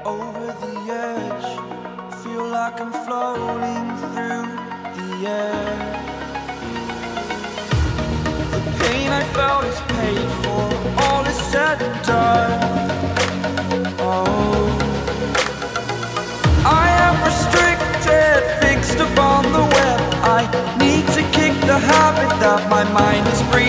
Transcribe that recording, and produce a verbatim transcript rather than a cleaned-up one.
over the edge. Feel like I'm floating through the air. The pain I felt is paid for, all is said and done. Oh, I am restricted, fixed upon the web. I need to kick the habit that my mind is breathing.